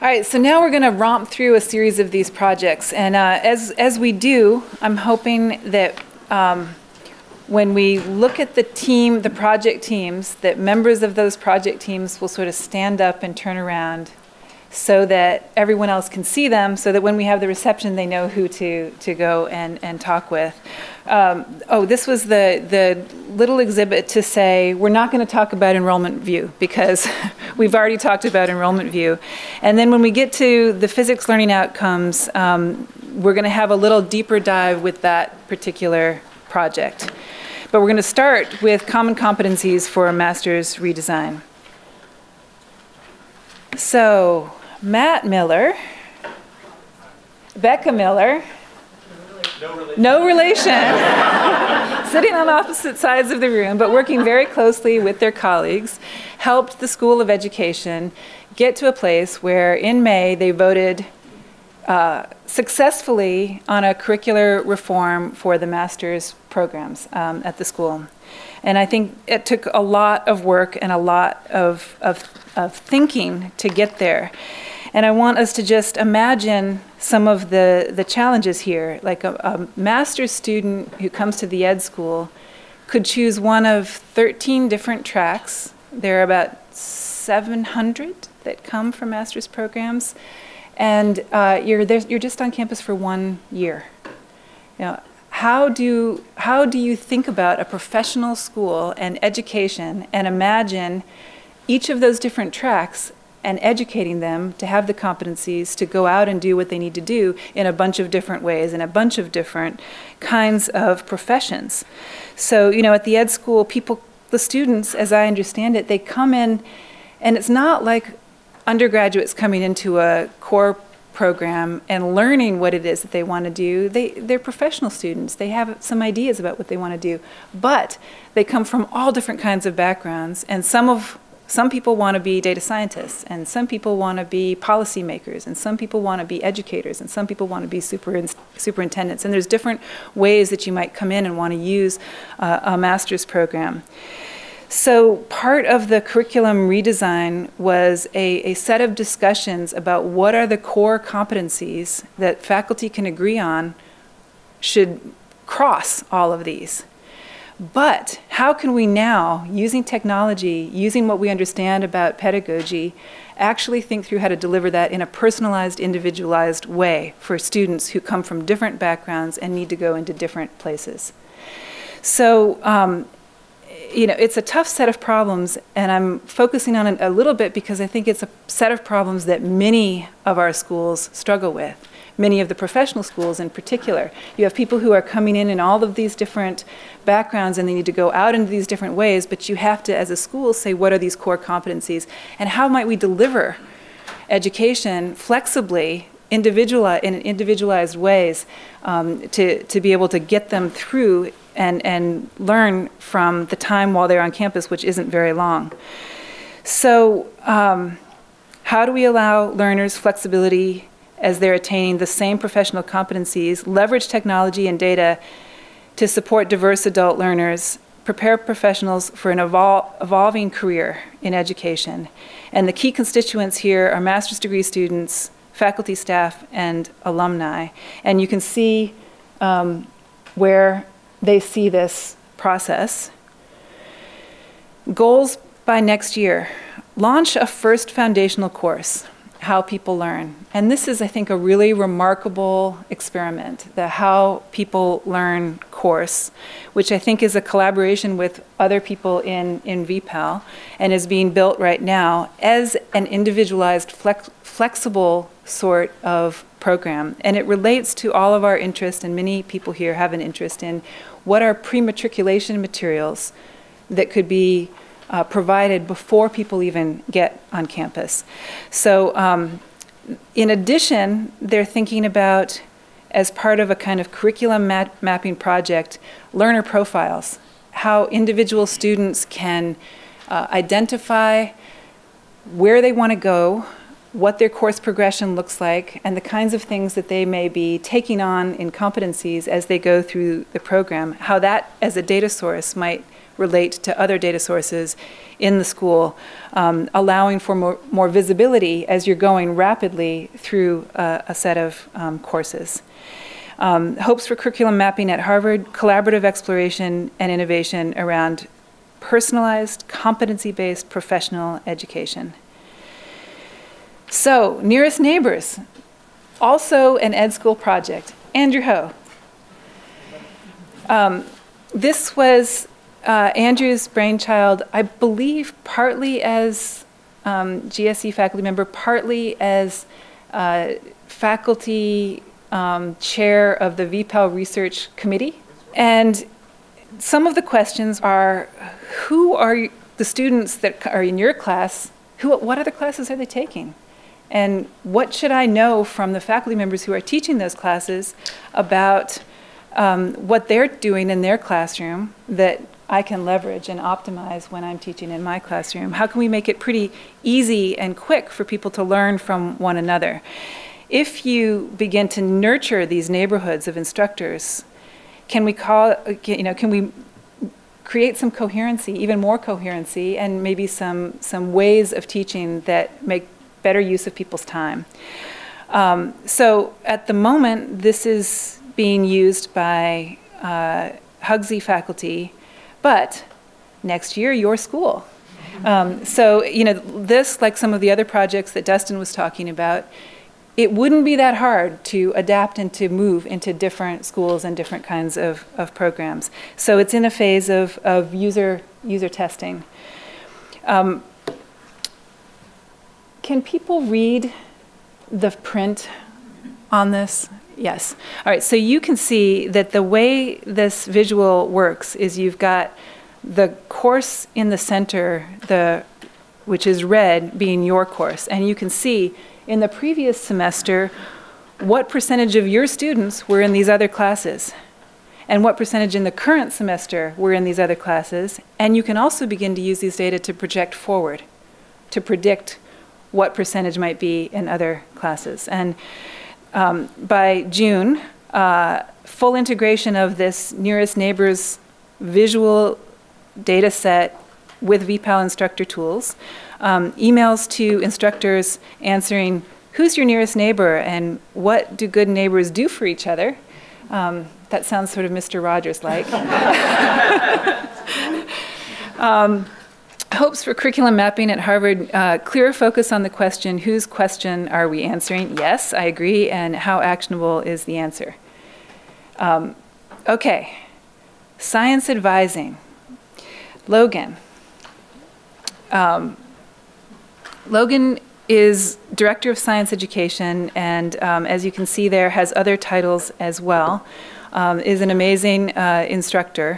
All right, so now we're going to romp through a series of these projects. And as we do, I'm hoping that when we look at the project teams, that members of those project teams will sort of stand up and turn around so that everyone else can see them, so that when we have the reception, they know who to go and talk with. This was the little exhibit to say, we're not going to talk about enrollment view because we've already talked about enrollment view. And then when we get to the physics learning outcomes, we're going to have a little deeper dive with that particular project. But we're going to start with common competencies for a master's redesign. So, Matt Miller, Becca Miller, no relation, sitting on opposite sides of the room, but working very closely with their colleagues, helped the School of Education get to a place where in May they voted successfully on a curricular reform for the master's programs at the school. And I think it took a lot of work and a lot of thinking to get there. And I want us to just imagine some of the challenges here. Like a master's student who comes to the ed school could choose one of 13 different tracks. There are about 700 that come from master's programs. And you're just on campus for 1 year. You know, how do you think about a professional school and education and imagine each of those different tracks and educating them to have the competencies to go out and do what they need to do in a bunch of different ways, in a bunch of different kinds of professions? So, you know, at the ed school, the students, as I understand it, they come in, and it's not like undergraduates coming into a core program and learning what it is that they want to do. They're professional students. They have some ideas about what they want to do, but they come from all different kinds of backgrounds, and some people want to be data scientists, and some people want to be policymakers, and some people want to be educators, and some people want to be superintendents. And there's different ways that you might come in and want to use a master's program. So part of the curriculum redesign was a set of discussions about what are the core competencies that faculty can agree on should cross all of these. But how can we now, using technology, using what we understand about pedagogy, actually think through how to deliver that in a personalized, individualized way for students who come from different backgrounds and need to go into different places? So, you know, it's a tough set of problems, and I'm focusing on it a little bit because I think it's a set of problems that many of our schools struggle with. Many of the professional schools in particular. You have people who are coming in all of these different backgrounds, and they need to go out into these different ways, but you have to, as a school, say what are these core competencies, and how might we deliver education flexibly, in individualized ways to be able to get them through and learn from the time while they're on campus, which isn't very long. So how do we allow learners flexibility as they're attaining the same professional competencies, leverage technology and data to support diverse adult learners, prepare professionals for an evolving career in education? And the key constituents here are master's degree students, faculty, staff, and alumni. And you can see where they see this process. Goals by next year. Launch a first foundational course, How People Learn. And this is, I think, a really remarkable experiment, the How People Learn course, which I think is a collaboration with other people in VPAL and is being built right now as an individualized, flexible sort of program. And it relates to all of our interest, and many people here have an interest in what are pre-matriculation materials that could be provided before people even get on campus. So in addition, they're thinking about, as part of a kind of curriculum mapping project, learner profiles, how individual students can identify where they want to go, what their course progression looks like, and the kinds of things that they may be taking on in competencies as they go through the program, how that as a data source might relate to other data sources in the school, allowing for more visibility as you're going rapidly through a set of courses. Hopes for curriculum mapping at Harvard, collaborative exploration and innovation around personalized, competency-based professional education. So, nearest neighbors, also an Ed School project. Andrew Ho. This was Andrew's brainchild, I believe, partly as GSE faculty member, partly as faculty chair of the VPAL Research Committee. And some of the questions are, who are the students that are in your class? What other classes are they taking? And what should I know from the faculty members who are teaching those classes about what they're doing in their classroom that I can leverage and optimize when I'm teaching in my classroom? How can we make it pretty easy and quick for people to learn from one another? If you begin to nurture these neighborhoods of instructors, can we create some coherency, even more coherency, and maybe some ways of teaching that make better use of people's time? So at the moment, this is being used by HGSE faculty, but next year, your school. So, this, like some of the other projects that Dustin was talking about, it wouldn't be that hard to adapt and to move into different schools and different kinds of programs. So it's in a phase of user testing. Can people read the print on this? Yes. All right, so you can see that the way this visual works is you've got the course in the center, which is red, being your course. And you can see in the previous semester what percentage of your students were in these other classes and what percentage in the current semester were in these other classes. And you can also begin to use these data to project forward, to predict what percentage might be in other classes. And by June, full integration of this nearest neighbors visual data set with VPAL instructor tools, emails to instructors answering who's your nearest neighbor and what do good neighbors do for each other. That sounds sort of Mr. Rogers-like. Hopes for curriculum mapping at Harvard, clearer focus on the question, whose question are we answering? Yes, I agree, and how actionable is the answer? Okay, science advising. Logan. Logan is Director of Science Education, and as you can see there, has other titles as well, is an amazing instructor.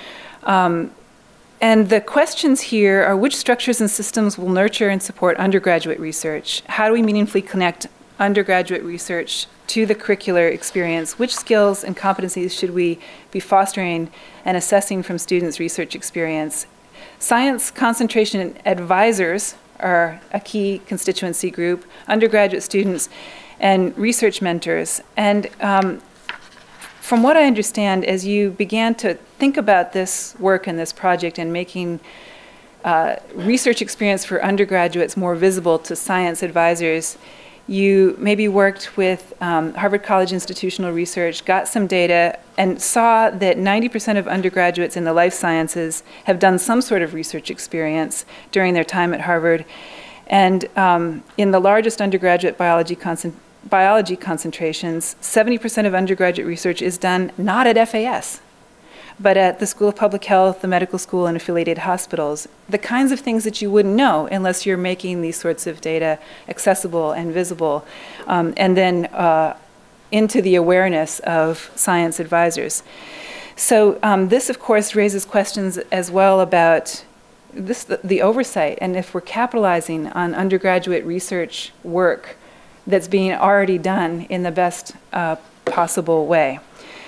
And the questions here are, which structures and systems will nurture and support undergraduate research? How do we meaningfully connect undergraduate research to the curricular experience? Which skills and competencies should we be fostering and assessing from students' research experience? Science concentration advisors are a key constituency group, undergraduate students, and research mentors. And from what I understand, as you began to think about this work and this project and making research experience for undergraduates more visible to science advisors, you maybe worked with Harvard College Institutional Research, got some data, and saw that 90% of undergraduates in the life sciences have done some sort of research experience during their time at Harvard. And in the largest undergraduate biology concentrations, 70% of undergraduate research is done not at FAS, but at the School of Public Health, the medical school, and affiliated hospitals. The kinds of things that you wouldn't know unless you're making these sorts of data accessible and visible, and then into the awareness of science advisors. So this, of course, raises questions as well about the oversight, and if we're capitalizing on undergraduate research work that's being already done in the best possible way.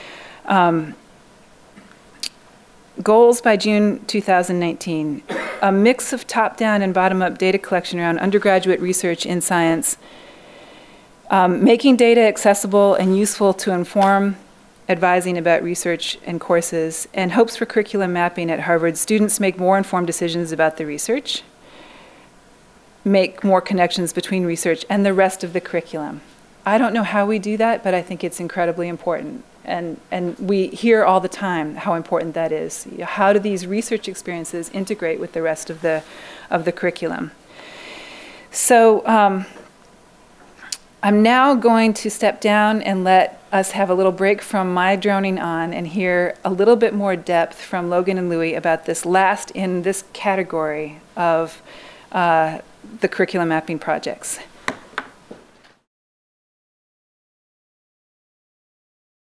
Goals by June 2019, a mix of top-down and bottom-up data collection around undergraduate research in science, making data accessible and useful to inform advising about research and courses, and hopes for curriculum mapping at Harvard. Students make more informed decisions about the research, make more connections between research and the rest of the curriculum. I don't know how we do that, but I think it's incredibly important. And we hear all the time how important that is. How do these research experiences integrate with the rest of the curriculum? So I'm now going to step down and let us have a little break from my droning on and hear a little bit more depth from Logan and Louie about this last in this category of the curriculum mapping projects.